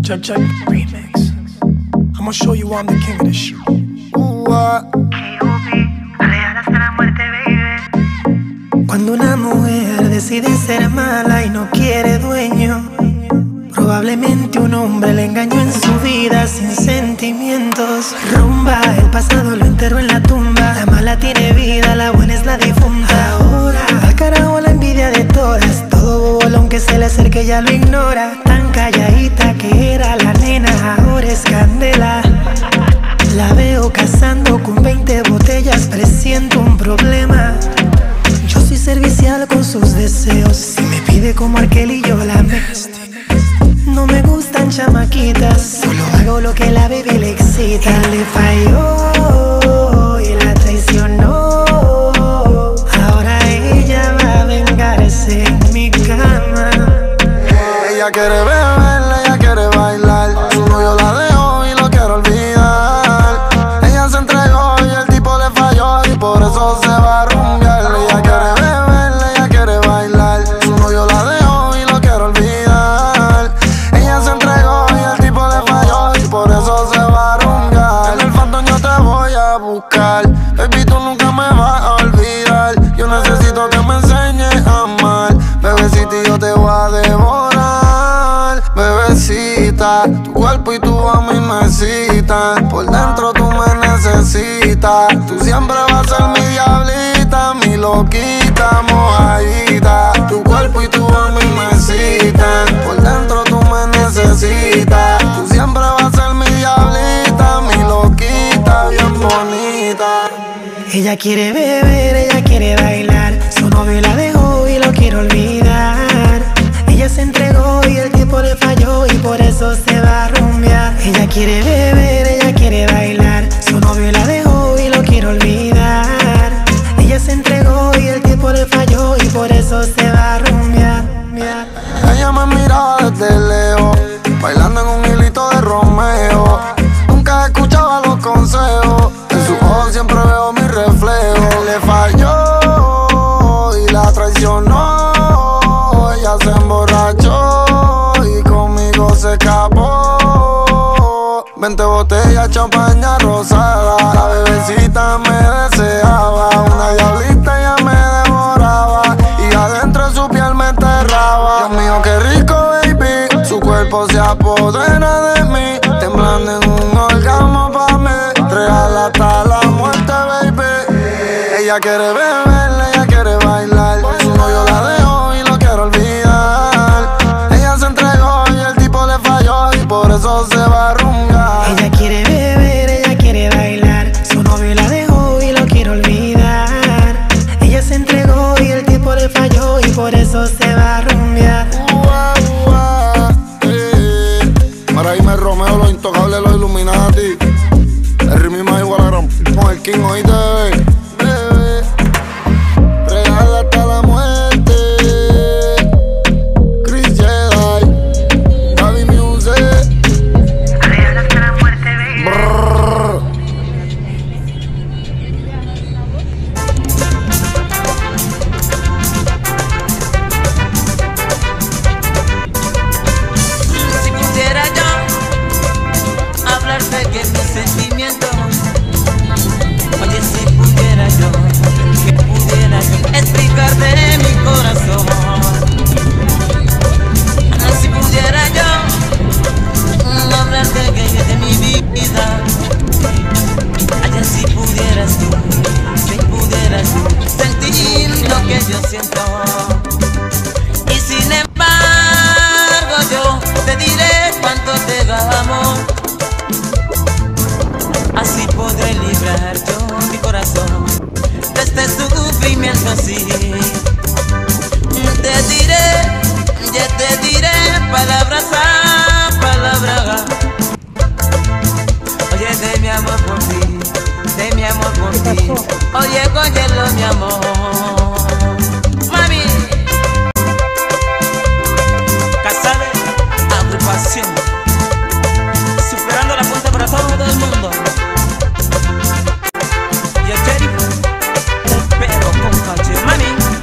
Check remix. I'ma show you I'm the king of this shit. Hasta la muerte, baby. Cuando una mujer decide ser mala y no quiere dueño, probablemente un hombre le engañó en su vida sin sentimientos. Rumba, el pasado lo enterró en la tumba. La mala tiene vida, la buena es la difunta. Ahora, al carajo la envidia de todas. Todo bolón que se le acerque ya lo ignora. Tan calladita que era la nena, ahora es candela. La veo cazando con 20 botellas, presiento un problema. Yo soy servicial con sus deseos. Si me pide como Arkel y yo la mezclo. No me gustan chamaquitas, solo hago lo que la baby le excita. Él le falló y la traicionó. Ahora ella va a vengarse en mi cama. Ella quiere beber, ella quiere bailar. Su novio la dejó y lo quiere olvidar. Ella se entregó y el tipo le falló y por eso se va a rumbear. Ella quiere beber, ella quiere bailar. Su novio la dejó y lo quiere olvidar. Ella se entregó y el tipo le falló y por eso se va a rumbear. En el Phantom yo te voy a buscar. Baby, tú nunca me vas a olvidar. Yo necesito que me enseñes a amar. Bebecita, yo te voy a devorar. Bebecita, tu cuerpo y tu a mí me citan. Por dentro tú me necesitas. Tú siempre vas a ser mi diablita, mi loquita, mojadita. Tu cuerpo y tu a mí me citan. Por dentro tú me necesitas. Tú siempre vas a ser mi diablita, mi loquita, bien bonita. Ella quiere beber, ella quiere bailar. Su novio la dejó y lo quiere olvidar. Ella se entregó y el tipo le falló y por eso se va a rumbear. Ella quiere beber, ella quiere bailar. Su novio la dejó y lo quiere olvidar. Ella se entregó y el tipo le falló y por eso se va a rumbear. Ella me miraba desde lejos, bailando en un hilito de Romeo. Nunca escuchaba los consejos, en sus ojos siempre veo mi reflejo. Le falló y la traicionó. Ella se emborrachó y conmigo se escapó. 20 botellas, champaña rosada. La bebecita me deseaba. Una diablita ya me devoraba y adentro de su piel me enterraba. Dios mío, qué rico, baby. Su cuerpo se apodera de mí, temblando en un orgasmo pa' mí. Real hasta la muerte, baby. Ella quiere beber, ella quiere bailar. Su novio la dejó y lo quiere olvidar. Ella se entregó y el tipo le falló y por eso se va a rumbear. Ella quiere beber, ella quiere bailar. Su novio la dejó y lo quiere olvidar. Ella se entregó y el tipo le falló y por eso se va a rumbear. Para irme Romeo, los intocables, los Illuminati. El ritmo más igual a gran con el King, oíste, bebé. Real hasta la muerte. Chris Jedi, Gaby Music. Real hasta la muerte, baby. Brrr. Si pudiera yo hablarte de mis sentimientos, oye, si pudiera yo explicarte mi corazón, si pudiera yo hablarte de mi vida, oye, si pudieras tú sentir lo que yo siento, y sin embargo yo te diré cuánto te amo. Así podré librar yo mi corazón de este sufrimiento así. Te diré palabras a palabra. Oye, de mi amor por ti, de mi amor por ti. Oye, cógelo mi amor. Mami, Casale, agrupación, superando la punta para todo el mundo. Y el sheriff, pero con caché, mami.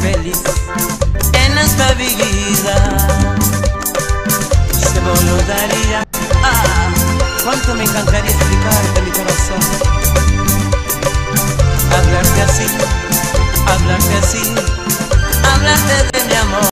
feliz en esta vida. Se me lo daría. Cuánto me encantaría explicarte mi corazón. Hablarte así, hablarte así, hablarte de mi amor.